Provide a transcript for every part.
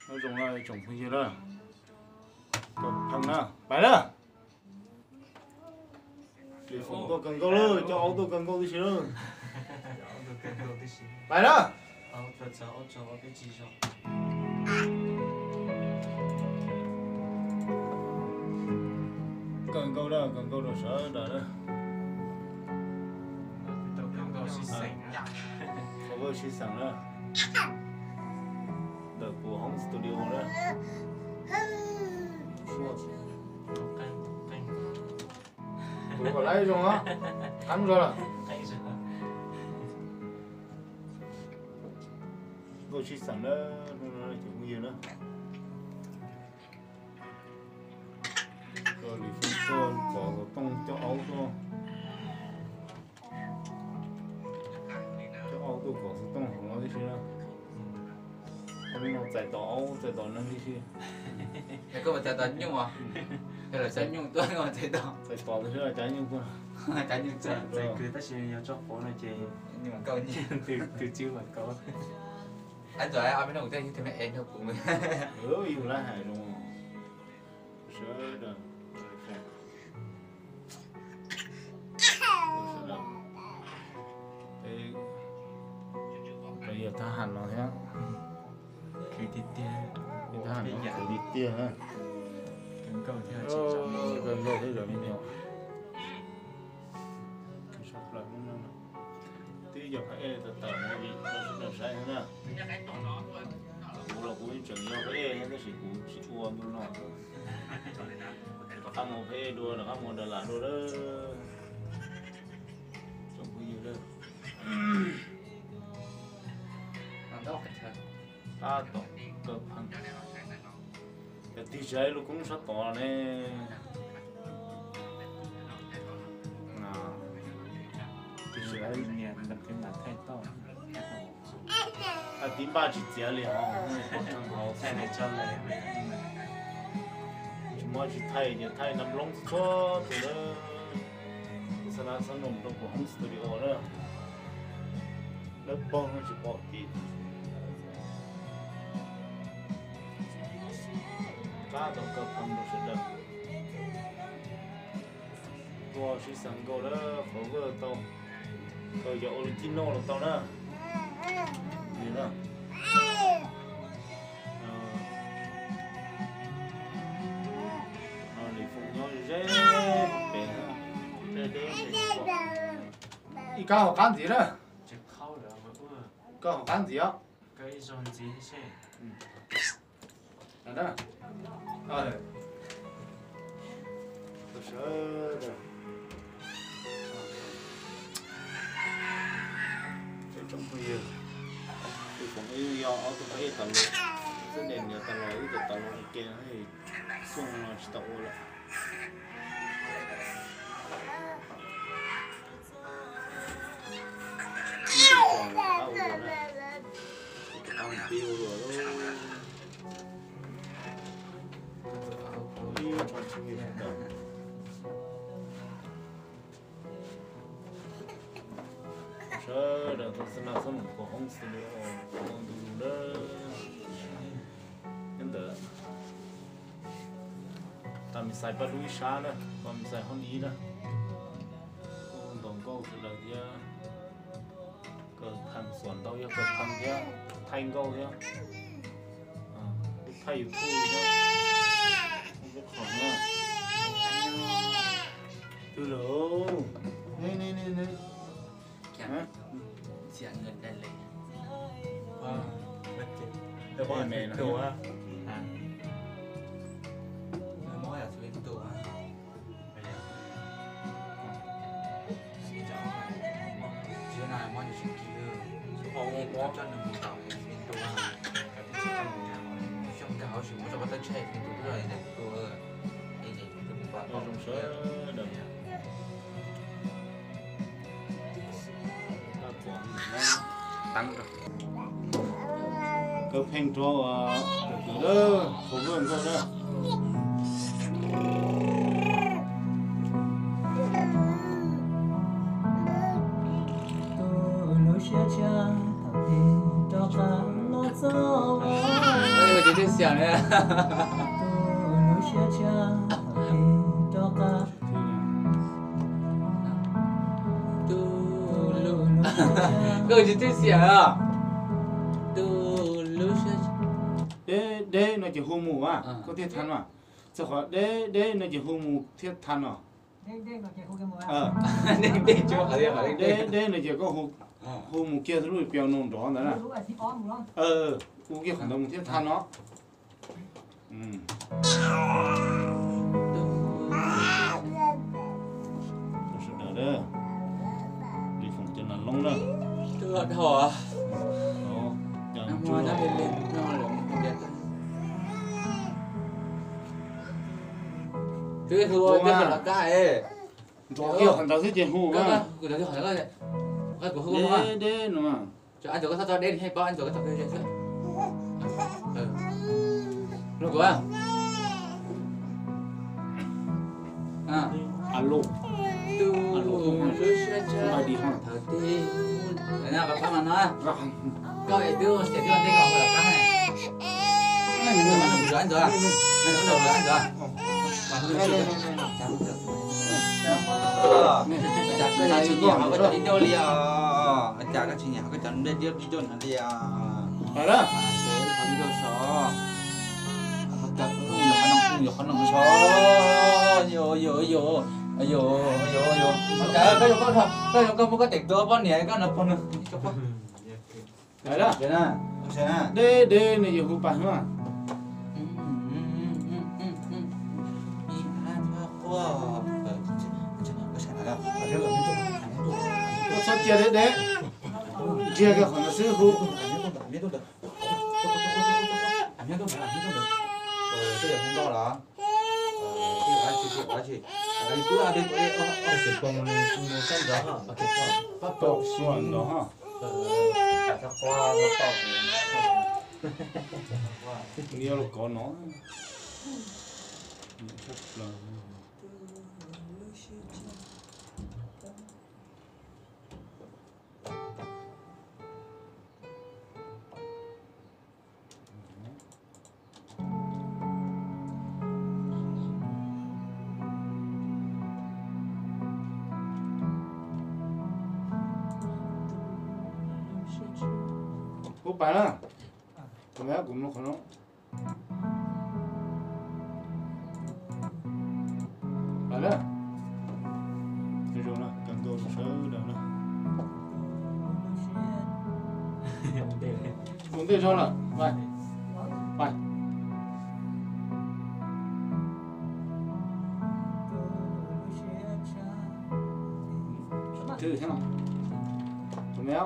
nó dùng lại trồng cái gì đó thằng nào bài đó để phụng tôi cần câu luôn cho ông tôi cần câu tí xíu bài đó cần câu đó sợ đó đó cover xí sẵn đó đợt của home studio đó tôi có lấy rồi á ăn rồi là cover xí sẵn đó nó chỉ có nhiều nữa rồi thì phun sơn bỏ vào tông cho ấu thôi cho ấu tôi bỏ vào tông của nó đi chứ đâu không nó chạy tỏ nó đi chứ cái có phải chạy tỏ nhung à hay là chạy nhung tôi ngồi chạy tỏ thì là chạy nhung thôi chạy nhung chạy chạy cứ tất nhiên cho phố này chơi nhưng mà câu như từ chưa mà câu anh rồi anh mới đầu tiên thì mẹ em thôi của mình yêu lá hài đúng không sợ rồi bây giờ ta hành nó thế khi thì tiền ta hành nó phải đi tiền ha cần câu theo chỉ trọng cần câu thế rồi mới nhiều sắp lại nó tí giờ phải từ từ nó bị nó sai thế nào cú là cú chẳng nhau cái nó chỉ cú chỉ uống luôn nó các món phê đua là các món đà lạt đua đó trong cái gì đó đâu cái thật ta tổng cơ phăng cái tí trái nó cũng sắp tỏ này tí trái nhà đặt cái mặt thay to tí ba chỉ giá liền không thay này cho này mà chỉ thay nằm lông cho từ đó sau đó sản phẩm trong của home studio đó lớp bông nó chỉ bỏ tí cá tổng cấp không được sự được qua chỉ sản cô đó phổ vừa tàu rồi giờ original là tàu đó gì đó你刚好干gì đó? chỉ khâu được mà 刚好干gì á? cái dòng gì chứ? Đó đó. Rồi. Tôi sợ rồi. Cái trong bây giờ tôi cũng yêu do tôi phải tận lực. Cái đèn giờ tận lực từ tận lực kia thì xuân nó sẽ tậu lại. Sure, that's not some của home studio, còn đủ đó, nhân tử. Ta mình xài ba đuôi xa nữa, còn mình xài hôn ý nữa. Còn tổng câu thì là gì? Cờ thằng xuân đâu, cờ thằng gì? Thành câu gì? Thầy thui nhá, không biết khỏng nha. Từ lỗ, nè. Chị ăn gần đây lấy. Đâu có mẹ nó đồ á. Mỗi là thuê tủ á. Chưa nào mỗi chuyện kia. Không cho đừng tàu thuê tủ á. Trong cả họ chỉ muốn cho bắt tay chơi thuê tủ rồi để tủ ơi. Đây này tủ quá. Trong sớ đầm. Tăng rồi. Cấp hình cho từ đó, phố vườn thôi đó. Đây là 最响的。歌曲最响啊！ đấy nó chỉ hôm mù à có thiết thắn mà sao khỏi đấy nó chỉ hôm mù thiết thắn à đi chưa hỏi đấy nó chỉ có hôm mù kia rồi bèo nồng đó nữa nè u kia khẩn đồng thiết thắn nó sợ đó đi phòng chân là lông đó chưa thở chẳng mua nó lên nó là cái thua cái là cái đó kia khẩn đồng thiết trên hù mà cái đó hỏi cái của hù mà đấy nó mà cho anh cho đen hay bao anh cho cái tập kia chứ lúc của alo mà đi không thở đi để nào các bạn nói coi để đưa sẽ đưa tên gọi là cái này mình nó được anh rồi mình nó được anh rồi chả cái này chỉ họ có đi đâu liền chả cái chuyện nhà cái trận đây đi đâu hả liền phải đó sẽ họ đi đâu số họ tập không có năng số yo cái có một cáiตัวป้อนเนี่ยก็นับคนนึง đấy đó đấy nè đây này giờ hù bà mà có số chia đấy chia cái khoản sư hù cái không đâu đó cái cứ ăn đi 是光的山楂哈， 把包酸的哈它花它 nhiều lúc có nó rất là bố bà đó tụi bé cũng nó khó nó bà đó rồi rồi nè cần đồ sớ đâu nè muốn đi cho là vậy vậy thử thế nào tụi bé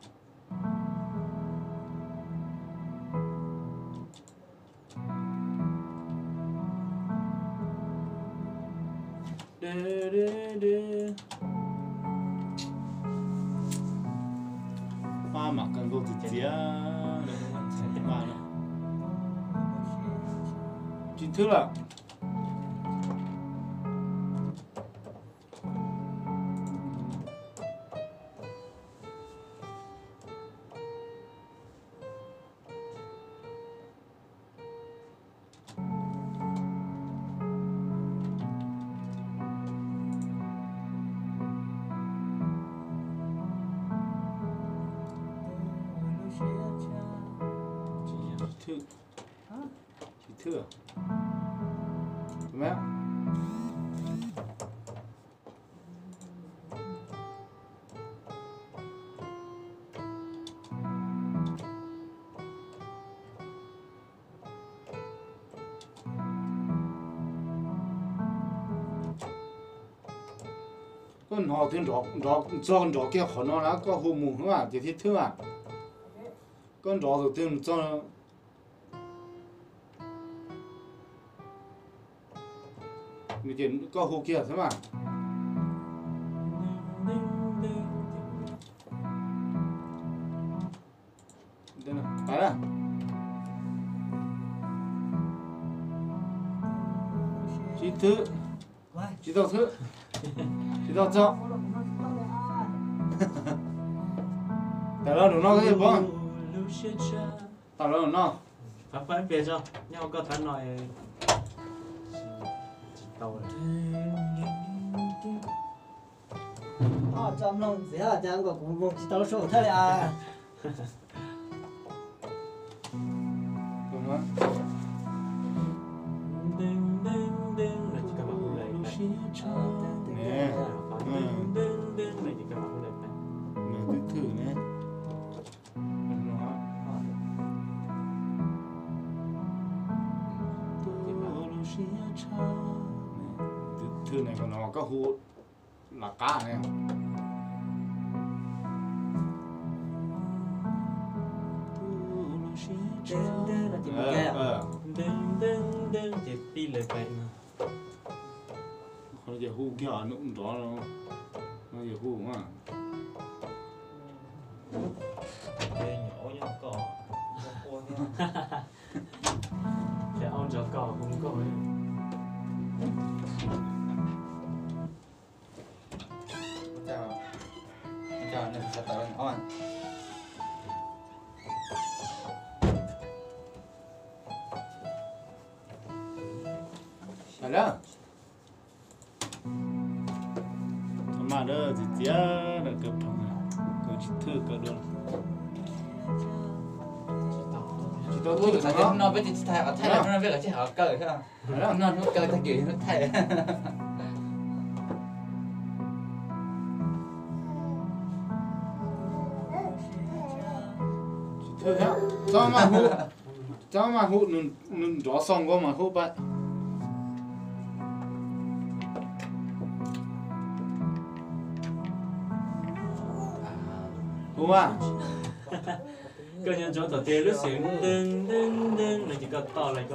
mà cần đồ từ phía mà nó chính thức là chỉ thưa đúng không con họ thêm rõ cho con rõ kia khó nó là có hồ mù không à chỉ thiết thưa à con rõ rồi thêm cho người chuyện có hồ kia thế mà đây này phải à chị thứ chị tao thứ chị tao cho tại đó nó cái gì bông tại đó nó Hấp phải về cho nhau có thân nói tàu trong lòng dễ là chẳng có cũng một tàu sổ thế à đúng không đinh đinh đinh là chỉ các bạn lấy nè nè đinh đinh là chỉ các bạn lấy nè nè thử nè thư này của nó có hút là cá này là chỉ một cái đinh đinh đinh chỉ đi lấy cái mà nó giờ hút cái nó cũng đó nó giờ hút mà đây nhỏ nhau cỏ để ông cho cỏ cũng có chào nên sẽ tạo thành on phải đó mà đó thì tiếc là cấp thằng này cứ chỉ thử cơ đơn chỉ tôi tôi thử sẽ nó nói với chị thay ở thay nó biết là chị họ cởi ha nó cởi thay kiểu nó thay thử nhá cho mà hút nын rõ xong qua mà hút vậy hút à cơ nhân cho tờ tiền lúc xỉu đinh đinh đinh là chỉ cần to lại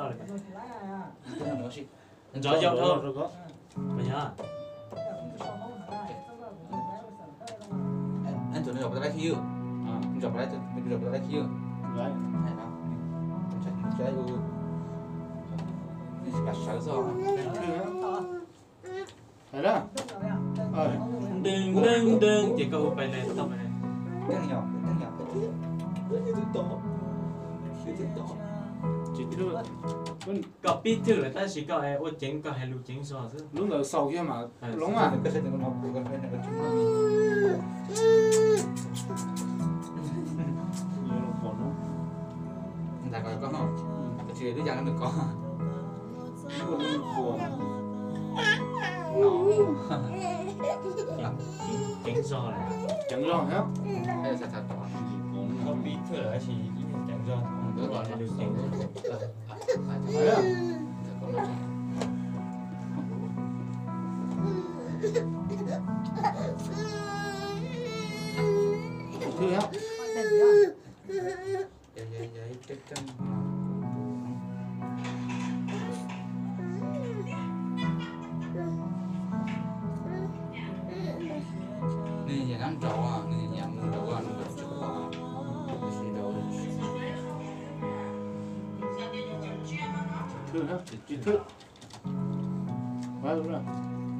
rõ dọc thôi rồi có bây giờ anh tưởng được cái khi chụp lại mình chụp lại khi đấy này đó mình sẽ u bà sợ rồi phải đó đinh đinh đinh chỉ có bài này tao bài này cái nhỏ chỉ thử có biết thử là ta chỉ có ai ô chính có hai lũ chính so chứ lúc đầu sau kia mà đúng à cái sẽ đừng có còn phải là chúng nó nhiều nó còn nó đã có không cái chuyện đứa già nó được có nó buồn chính so này chẳng lo hết hay là thật đó có biết thử là chỉ chẳng do đứa gọi là được chính đấy à thử hết vậy cái chân nên nhà ăn trâu à nên nhà mua trâu à nó chụp vào cái gì đâu thử hết chỉ thử quá đúng rồi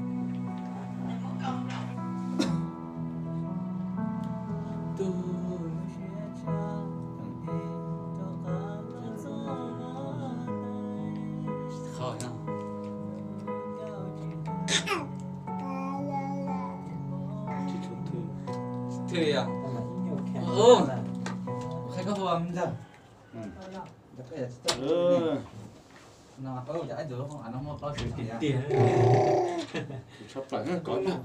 khỏi nào chỉ thử thì à khách có hôm giờ nó có giải được không anh không có sự tiền tiền sắp lại hết có nha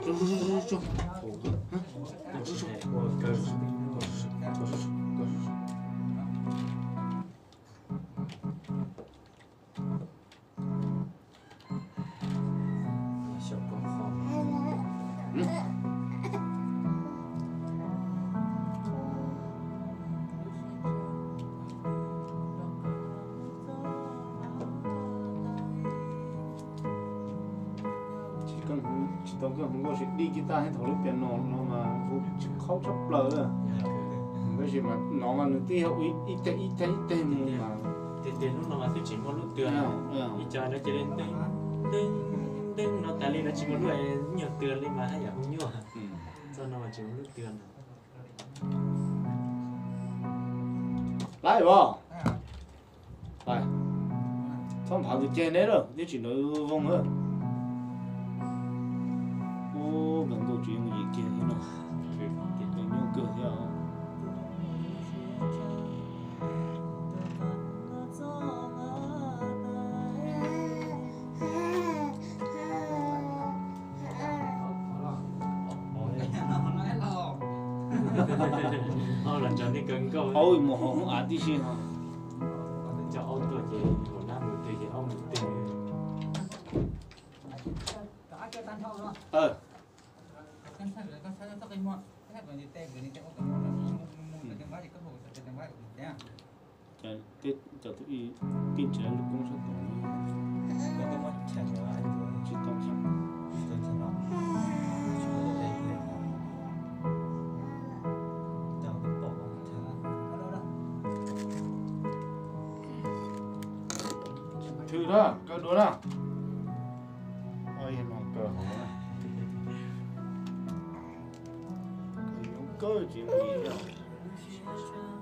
tao cứ không có sự đi guitar hay thổi piano nó mà không chấp lời à cái gì mà nó mà nửa tiêu ít mà tiền lúc nào mà tôi chỉ một lúc tiền ít cho nó chỉ lên đinh đinh đinh nó tại lên nó chỉ một lúc nhiều tiền lên mà hay là không nhiều cho nó mà chỉ một lúc tiền lại bỏ phải không phải từ trên đấy rồi chứ chỉ nói vong thôi ô gần câu chuyện gì kia thế nào gần nhau cửa thế à lần cho đi cần câu ôi một họ không ăn đi xin hả cho ông tuổi gì của nam một tuổi gì ông một tuổi con sao cái món cái còn đi tên cái cái cái món cái bát thì có hồ cái bát nhá cái cho tôi kinh chế lực công sản cái món chả nhớ ai rồi chỉ tông chẳng tôi chỉ nói chú đây đây đâu cái bộ thứ đó cái đó đó ôi nó cờ hổ cái cơ chuyện gì đó